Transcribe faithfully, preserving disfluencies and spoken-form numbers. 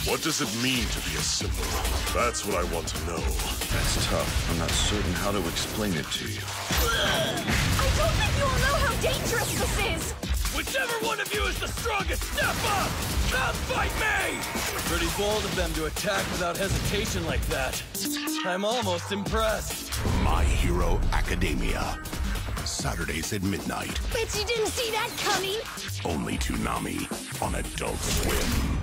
What does it mean to be a symbol? That's what I want to know. That's tough. I'm not certain how to explain it to you. I don't think you all know how dangerous this is! Whichever one of you is the strongest, step up! Come fight me! Pretty bold of them to attack without hesitation like that. I'm almost impressed. My Hero Academia. Saturdays at midnight. Bet you didn't see that coming! Only Toonami on Adult Swim.